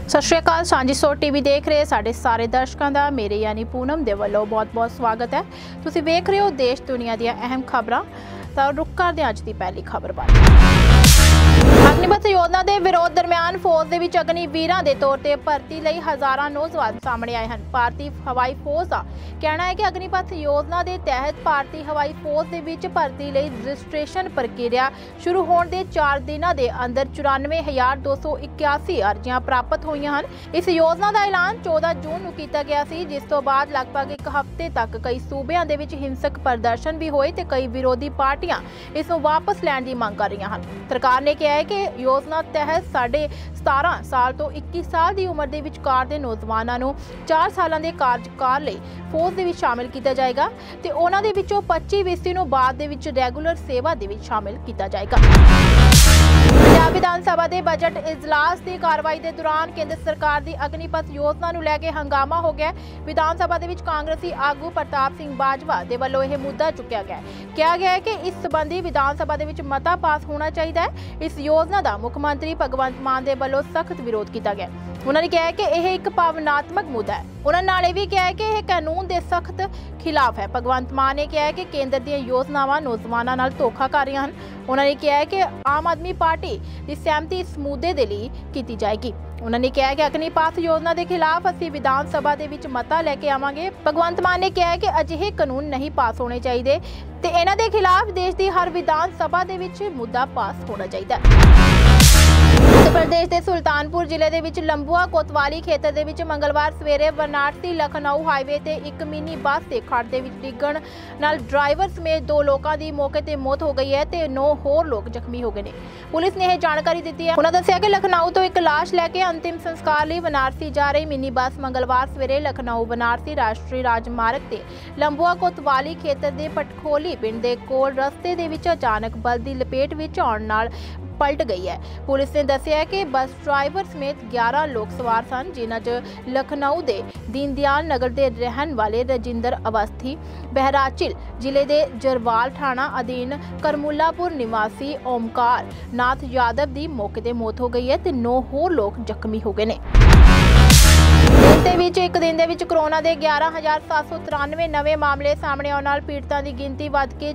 सत श्री अकाल। सांझी सोच टीवी देख रहे साडे सारे दर्शकों का मेरे यानी पूनम दे वल्लों बहुत बहुत स्वागत है। तुसीं वेख रहे हो देश दुनिया दी अहम खबरां। तो रुक करदे अज दी पहली खबर बारे। अग्निपथ योजना के विरोध दरमियान फौज दे विच अग्निवीरां दे तौर पर भर्ती लई हज़ारां नौजवान सामने आए हैं। भारतीय हवाई फौज का कहना है कि अग्निपथ योजना के तहत भारतीय हवाई फौज दे विच भर्ती लई रजिस्ट्रेशन प्रक्रिया शुरू होने के 4 दिनों के अंदर 94,281 अर्जियां प्राप्त हुई हैं। इस योजना का ऐलान 14 जून को किया गया सी, जिस तो बाद लगभग एक हफ्ते तक कई सूबे दे विच हिंसक प्रदर्शन भी होए ते कई विरोधी पार्टियां इस वापस लैण की मांग कर रही हैं। सरकार ने कहा है कि योजना तहत 17.5 साल तो 21 साल की उम्र के विचकार के नौजवानों को 4 सालों के कार्यकाल लिए फौज के शामिल किया जाएगा ते उन्हां दे विचों 25% नूं बाद दे विच रैगूलर सेवा दे विच शामिल किया जाएगा। पंजाब विधान सभा के बजट इजलास की कार्रवाई के दौरान केंद्र सरकार की अग्निपथ योजना को लैके हंगामा हो गया। विधान सभा के कांग्रेसी आगू प्रताप सिंह बाजवा के वलों यह मुद्दा चुकया गया। कहा गया है कि इस संबंधी विधान सभा के मता पास होना चाहिए। इस योजना का मुख्यमंत्री भगवंत मान के वलों सख्त विरोध किया गया। उन्होंने कहा कि यह एक भावनात्मक मुद्दा है। उन्होंने भी कहा कि यह कानून के सख्त खिलाफ है। भगवंत मान ने कहा कि केंद्र दी योजनावां नौजवानों नाल धोखा कर रही हैं। उन्होंने कहा कि आम आदमी पार्टी की सहमति इस मुद्दे के लिए की जाएगी। उन्होंने कहा कि अग्निपथ योजना के खिलाफ असीं विधान सभा के विच मता लैके आवांगे। भगवंत मान ने कहा कि अजिहे कानून नहीं पास होने चाहिए ते इन्हां दे खिलाफ देश की हर विधान सभा के विच मुद्दा पास होना चाहिए। उत्तर प्रदेश के सुल्तानपुर जिले के विच लंबुआ कोतवाली खेतर के विच मंगलवार सवेरे वाराणसी लखनऊ हाईवे ते एक मिनी बस के खड्ड दे विच डिग्गण नाल ड्राइवर समेत 2 लोगों की मौके पर मौत हो गई है ते 9 होर लोग जख्मी हो गए हैं। पुलिस ने यह जानकारी दी है। उन्होंने दस्सिया कि लखनऊ तो एक लाश लैके अंतिम संस्कार लिए वाराणसी जा रही मिनी बस मंगलवार सवेरे लखनऊ वाराणसी राष्ट्रीय राजमार्ग से लंबुआ कोतवाली खेतर के पटखोली पिंड के कोल रस्ते दे विच अचानक बल की लपेट विच आउण नाल पलट गई है। पुलिस ने दस्सिया कि बस ड्राइवर समेत 11 लोग सवार सन, जिन्हां च लखनऊ के दीनदयाल नगर के रहन वाले रजिंदर अवस्थी, बहराइच जिले के जरवाल थाना अधीन करमुलापुर निवासी ओमकार नाथ यादव की मौके पर मौत हो गई है ते 9 होर लोग जख्मी हो गए हैं। एक दिन के कोरोना के 11,793 नवे मामले सामने आने नाल पीड़ितां की गिनती वध के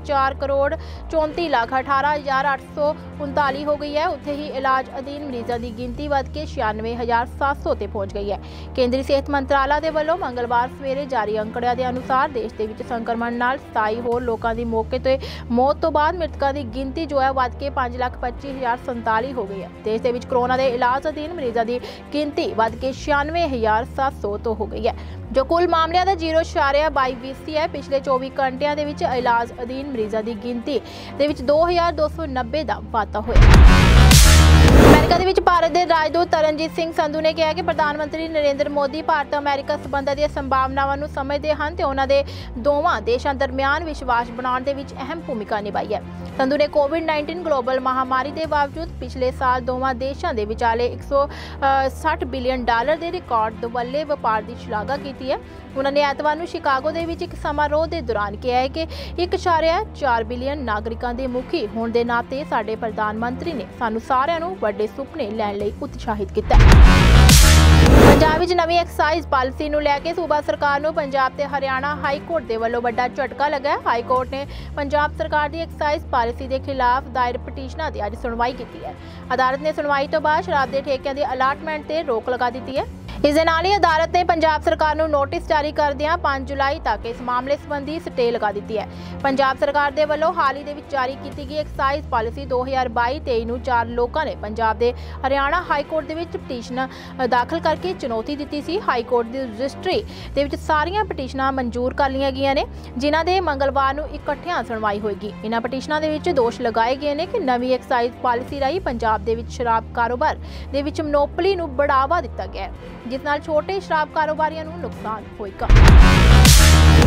4,34,18,839 हो गई है। उत्थे ही इलाज अधीन मरीजों की गिनती वध के 96,700 ते पहुंच गई है। केंद्रीय सेहत मंत्रालय के वलों मंगलवार सवेरे जारी अंकड़ियां के अनुसार देश के विच संक्रमण नाल 27 होर लोगों की मौके ते मौत तो बाद मृतकों की गिनती जो है वध के 5,25,047 हो गई है। देश के विच कोरोना के इलाज अधीन मरीजों की गिनती वध के 96,700 तो हो गई है, जो कुल मामलों का 0.22% है। पिछले 24 घंटिया के विच इलाज अधीन मरीजों की गिनती के विच 2,290 का वाधा होया। अमेरिका के भारत के राजदूत तरनजीत सिंह संधू ने कहा कि प्रधानमंत्री नरेंद्र मोदी भारत अमेरिका संबंधों की संभावनावां समझते हैं ते उन्होंने दोवां देशों दरमियान विश्वास बनाने में अहम भूमिका निभाई है। संधू ने कोविड-19 ग्लोबल महामारी के बावजूद पिछले साल दोवां देशों के विचाले $160 बिलियन के रिकॉर्ड दवल्ले व्यापार की शलाघा की है। उन्होंने एतवार को शिकागो के विच एक समारोह के दौरान कहा है कि 1.4 बिलियन नागरिकों के मुखी होने के नाते साडे प्रधानमंत्री ने सानू सारिआं नू वड्डे सुपने लैण लई उत्साहित किया। पंजाब विच नवीं एक्साइज पॉलिसी नूं लैके सूबा सरकार नूं पंजाब ते हरियाणा हाई कोर्ट दे वल्लों वड्डा झटका लगा। हाई कोर्ट ने पंजाब सरकार की एक्साइज पॉलिसी के खिलाफ दायर पटीशनां दी अज सुनवाई की है। अदालत ने सुनवाई तो बाद शराब के ठेकिਆਂ की अलाटमेंट से रोक लगा दी है। इस दे नाल ही अदालत ने पंजाब सरकार नूं नोटिस जारी करदिआं 5 जुलाई तक इस मामले संबंधी स्टे लगा दी है। पंजाब सरकार के वल्लों हाल ही दे विच जारी की गई एक्साइज पॉलिसी 2022-23 नूं 4 लोगों ने पंजाब के हरियाणा हाई कोर्ट के विच पटीशन दाखिल करके चुनौती दी सी। हाई कोर्ट की रजिस्ट्री दे विच सारियां पटीशनां मंजूर कर लिया गई ने, जिन्हां दे मंगलवार नूं इकट्ठियां सुनवाई होएगी। इन्हां पटीशनां दे विच दोष लगाए गए हैं कि नवीं एक्साइज पॉलिसी राही पंजाब दे विच शराब कारोबार दे विच मोनोपली नूं बढ़ावा दिता गया है, जिस नाल छोटे शराब कारोबारियों नूं नुकसान होएगा।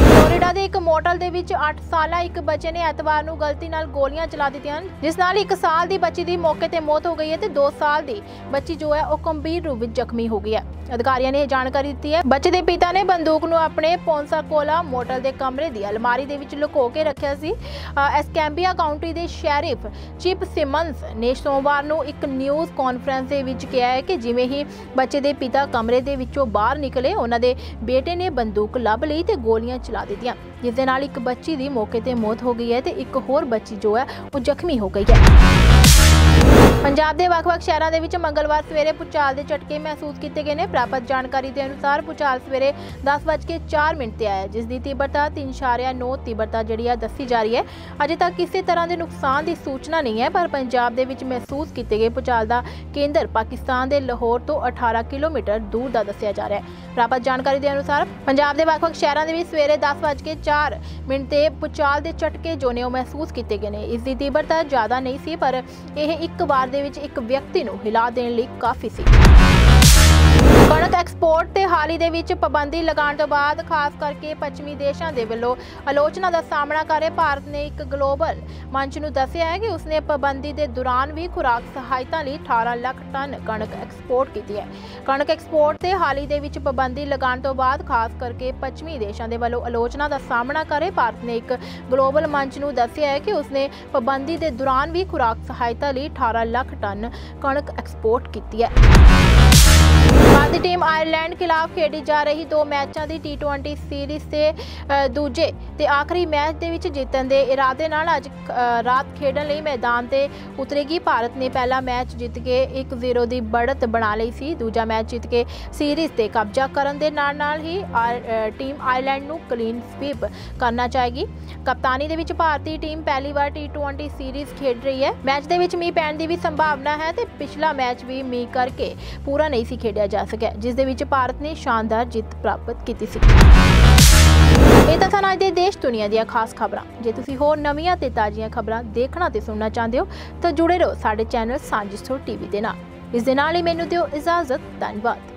ਫਲੋਰੀਡਾ ਦੇ ਇੱਕ ਮੋਟਲ ਦੇ ਵਿੱਚ 8 ਸਾਲਾ ਇੱਕ ਬੱਚੇ ਨੇ ਐਤਵਾਰ ਨੂੰ ਗਲਤੀ ਨਾਲ ਗੋਲੀਆਂ ਚਲਾ ਦਿੱਤੀਆਂ ਹਨ, ਜਿਸ ਨਾਲ 1 ਸਾਲ ਦੀ ਬੱਚੀ ਦੀ ਮੌਕੇ ਤੇ ਮੌਤ ਹੋ ਗਈ ਹੈ ਤੇ 2 ਸਾਲ ਦੀ ਬੱਚੀ ਜੋ ਹੈ ਉਹ ਗੰਭੀਰ ਰੂਪ ਵਿੱਚ ਜ਼ਖਮੀ ਹੋ ਗਈ ਹੈ। ਅਧਿਕਾਰੀਆਂ ਨੇ ਇਹ ਜਾਣਕਾਰੀ ਦਿੱਤੀ ਹੈ। ਬੱਚੇ ਦੇ ਪਿਤਾ ਨੇ ਬੰਦੂਕ ਨੂੰ ਆਪਣੇ ਪੌਂਸਾਕੋਲਾ ਮੋਟਲ ਦੇ ਕਮਰੇ ਦੀ ਅਲਮਾਰੀ ਦੇ ਵਿੱਚ ਲੁਕੋ ਕੇ ਰੱਖਿਆ ਸੀ। ਐਸਕੈਂਬੀਆ ਕਾਉਂਟੀ ਦੇ ਸ਼ੈਰਿਫ ਚਿਪ ਸਿਮਨਸ ਨੇ ਸੋਮਵਾਰ ਨੂੰ ਇੱਕ ਨਿਊਜ਼ ਕਾਨਫਰੰਸ ਦੇ ਵਿੱਚ ਕਿਹਾ ਹੈ ਕਿ ਜਿਵੇਂ ਹੀ ਬੱਚੇ ਦੇ ਪਿਤਾ ਕਮਰੇ ਦੇ ਵਿੱਚੋਂ ਬਾਹਰ ਨਿਕਲੇ, ਉਹਨਾਂ ਦੇ ਬੇਟੇ ਨੇ ਬੰਦੂਕ ਲੱਭ ਲਈ ਤੇ ਗੋਲੀਆਂ ਚਲਾ ਦਿੱਤੀਆਂ, ਜਿਸ ਦੇ ਨਾਲ ਇੱਕ ਬੱਚੀ ਦੀ ਮੌਕੇ ਤੇ ਮੌਤ ਹੋ ਗਈ ਹੈ ਤੇ ਇੱਕ ਹੋਰ ਬੱਚੀ ਜੋ ਹੈ ਉਹ ਜ਼ਖਮੀ ਹੋ ਗਈ ਹੈ। ਪੰਜਾਬ ਦੇ ਵੱਖ-ਵੱਖ ਸ਼ਹਿਰਾਂ ਦੇ ਵਿੱਚ ਮੰਗਲਵਾਰ ਸਵੇਰੇ ਭੂਚਾਲ ਦੇ ਝਟਕੇ ਮਹਿਸੂਸ ਕੀਤੇ ਗਏ ਨੇ। ਪ੍ਰਾਪਤ ਜਾਣਕਾਰੀ ਦੇ ਅਨੁਸਾਰ ਭੂਚਾਲ ਸਵੇਰੇ 10:04 ਤੇ ਆਇਆ, ਜਿਸ ਦੀ ਤੀਬਰਤਾ 3.9 ਤੀਬਰਤਾ ਜਿਹੜੀ ਹੈ ਦੱਸੀ ਜਾ ਰਹੀ ਹੈ। ਅਜੇ ਤੱਕ ਕਿਸੇ ਤਰ੍ਹਾਂ ਦੇ ਨੁਕਸਾਨ ਦੀ ਸੂਚਨਾ ਨਹੀਂ ਹੈ, ਪਰ ਪੰਜਾਬ ਦੇ ਵਿੱਚ ਮਹਿਸੂਸ ਕੀਤੇ ਗਏ ਭੂਚਾਲ ਦਾ ਕੇਂਦਰ ਪਾਕਿਸਤਾਨ ਦੇ ਲਾਹੌਰ ਤੋਂ 18 ਕਿਲੋਮੀਟਰ ਦੂਰ ਦਾ ਦੱਸਿਆ ਜਾ ਰਿਹਾ ਹੈ। ਪ੍ਰਾਪਤ ਜਾਣਕਾਰੀ ਦੇ ਅਨੁਸਾਰ ਪੰਜਾਬ ਦੇ ਵੱਖ-ਵੱਖ ਸ਼ਹਿਰਾਂ ਦੇ ਵਿੱਚ ਸਵੇਰੇ 10:04 ਤੇ ਭੂਚਾਲ ਦੇ ਝਟਕੇ ਜੋ ਨੇ ਉਹ ਮਹਿਸੂਸ ਕੀਤੇ ਗਏ ਨੇ। ਇਸ ਦੀ ਤੀਬਰਤਾ ਜ਼ਿਆਦਾ ਨਹੀਂ ਸੀ, ਪਰ ਇਹ ਇੱਕ ਵਾਰ ਦੇ ਵਿੱਚ ਇੱਕ ਵਿਅਕਤੀ ਨੂੰ ਹਿਲਾ ਦੇਣ ਲਈ ਕਾਫੀ ਸੀ। ਕਣਕ ਐਕਸਪੋਰਟ ਤੇ ਹਾਲ ਹੀ ਦੇ ਵਿੱਚ ਪਾਬੰਦੀ ਲਗਾਉਣ ਤੋਂ ਬਾਅਦ ਖਾਸ ਕਰਕੇ ਪੱਛਮੀ ਦੇਸ਼ਾਂ ਦੇ ਵੱਲੋਂ ਆਲੋਚਨਾ ਦਾ ਸਾਹਮਣਾ ਕਰ ਰਹੇ ਭਾਰਤ ਨੇ ਇੱਕ ਗਲੋਬਲ ਮੰਚ ਨੂੰ ਦੱਸਿਆ ਹੈ ਕਿ ਉਸਨੇ ਪਾਬੰਦੀ ਦੇ ਦੌਰਾਨ ਵੀ ਖੁਰਾਕ ਸਹਾਇਤਾ ਲਈ 18 ਲੱਖ ਟਨ ਕਣਕ ਐਕਸਪੋਰਟ ਕੀਤੀ ਹੈ। ਕਣਕ ਐਕਸਪੋਰਟ ਤੇ ਹਾਲ ਹੀ ਦੇ ਵਿੱਚ ਪਾਬੰਦੀ ਲਗਾਉਣ ਤੋਂ ਬਾਅਦ ਖਾਸ ਕਰਕੇ ਪੱਛਮੀ ਦੇਸ਼ਾਂ ਦੇ ਵੱਲੋਂ ਆਲੋਚਨਾ ਦਾ ਸਾਹਮਣਾ ਕਰ ਰਹੇ ਭਾਰਤ ਨੇ ਇੱਕ ਗਲੋਬਲ ਮੰਚ ਨੂੰ ਦੱਸਿਆ ਹੈ ਕਿ ਉਸਨੇ ਪਾਬੰਦੀ ਦੇ ਦੌਰਾਨ ਵੀ ਖੁਰਾਕ ਸਹਾਇਤਾ ਲਈ 18 ਲੱਖ ਟਨ ਕਣਕ ਐਕਸਪੋਰਟ ਕੀਤੀ ਹੈ। ਭਾਰਤੀ ਟੀਮ ਆਇਰਲੈਂਡ ਖਿਲਾਫ ਖੇਡੀ ਜਾ ਰਹੀ 2 ਮੈਚਾਂ ਦੀ T20 ਸੀਰੀਜ਼ ਦੇ ਦੂਜੇ ਤੇ ਆਖਰੀ ਮੈਚ ਦੇ ਵਿੱਚ ਜਿੱਤਣ ਦੇ ਇਰਾਦੇ ਨਾਲ ਅੱਜ ਰਾਤ ਖੇਡਣ ਲਈ ਮੈਦਾਨ ਤੇ ਉਤਰੇਗੀ। ਭਾਰਤ ਨੇ ਪਹਿਲਾ ਮੈਚ ਜਿੱਤ ਕੇ 1-0 ਦੀ ਬੜ੍ਹਤ ਬਣਾ ਲਈ ਸੀ। ਦੂਜਾ ਮੈਚ ਜਿੱਤ ਕੇ ਸੀਰੀਜ਼ ਤੇ ਕਬਜ਼ਾ ਕਰਨ ਦੇ ਨਾਲ ਹੀ ਟੀਮ ਆਇਰਲੈਂਡ ਨੂੰ ਕਲੀਨ ਸਵੀਪ ਕਰਨਾ ਚਾਹੇਗੀ। ਕਪਤਾਨੀ ਦੇ ਵਿੱਚ ਭਾਰਤੀ ਟੀਮ ਪਹਿਲੀ ਵਾਰ T20 ਸੀਰੀਜ਼ ਖੇਡ ਰਹੀ ਹੈ। ਮੈਚ ਦੇ ਵਿੱਚ ਮੀਂਹ ਪੈਣ ਦੀ ਵੀ ਸੰਭਾਵਨਾ ਹੈ ਤੇ ਪਿਛਲਾ ਮੈਚ ਵੀ ਮੀਂਹ ਕਰਕੇ ਪੂਰਾ ਨਹੀਂ ਸੀ ਖੇਡਿਆ ਜਾ ਸਕਿਆ, ਜਿਸ ਦੇ ਵਿੱਚ ਭਾਰਤ ਨੇ ਸ਼ਾਨਦਾਰ ਜਿੱਤ ਪ੍ਰਾਪਤ ਕੀਤੀ ਸੀ। ਇਹ ਤਾਂ ਸਨ ਅੱਜ ਦੇ ਦੇਸ਼ ਦੁਨੀਆ ਦੀਆਂ ਖਾਸ ਖਬਰਾਂ। ਜੇ ਤੁਸੀਂ ਹੋਰ ਨਵੀਆਂ ਤੇ ਤਾਜ਼ੀਆਂ ਖਬਰਾਂ ਦੇਖਣਾ ਤੇ ਸੁਣਨਾ ਚਾਹੁੰਦੇ ਹੋ ਤਾਂ ਜੁੜੇ ਰਹੋ ਸਾਡੇ ਚੈਨਲ ਸਾਂਝੀ ਸਟੋਰ ਟੀਵੀ ਦੇ ਨਾਲ। ਇਸ ਦੇ ਨਾਲ ਹੀ ਮੈਨੂੰ ਦਿਓ ਇਜਾਜ਼ਤ। ਧੰਨਵਾਦ।